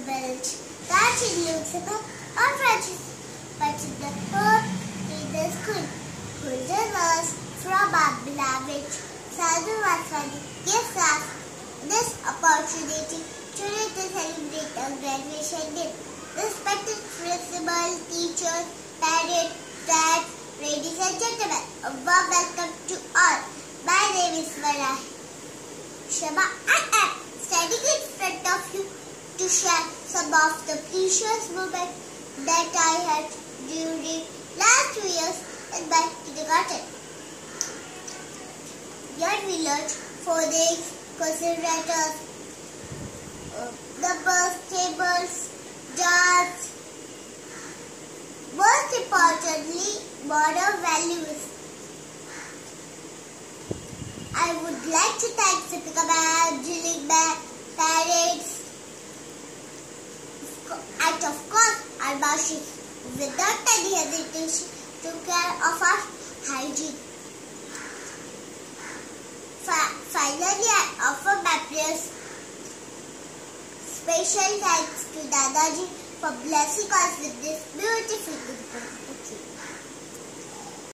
village. That includes about all branches, but in the whole in the school. Golden was from our beloved Sadhu Vaswani gives us this opportunity to celebrate our graduation day. Respected principal, teachers, parents, staff, ladies and gentlemen, a warm welcome to all. My name is Varah Shama. I am standing in front of you to share some of the precious moments that I had during last 2 years in my kindergarten. Here we learned phonics, cursive letters, numbers, tables, dance. Most importantly, moral values. I would like to thank Sipika ma'am, Jilin ma'am, parents, and of course our Bashis, without any hesitation, took care of our hygiene. Finally, I offer my prayers. Special thanks to Dadaji for blessing us with this beautiful good book.